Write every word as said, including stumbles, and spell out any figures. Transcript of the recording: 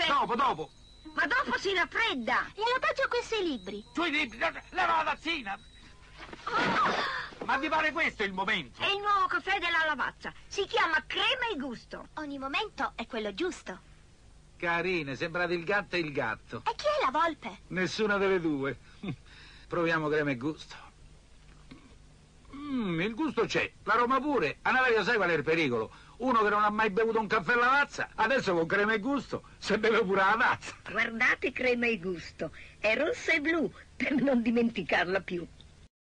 caffè. Dopo, dopo. Ma dopo si raffredda. E adagio questi libri. Sui libri, leva la tazzina. Oh. Ma vi pare questo il momento? È il nuovo caffè della Lavazza. Si chiama Crema e Gusto. Ogni momento è quello giusto. Carine, sembrate il gatto e il gatto. E chi è la volpe? Nessuna delle due. Proviamo crema e gusto. Mm, il gusto c'è, l'aroma pure. Annalaria, sai qual è il pericolo? Uno che non ha mai bevuto un caffè Lavazza, adesso con crema e gusto se beve pure la tazza. Guardate Crema e Gusto. È rossa e blu, per non dimenticarla più.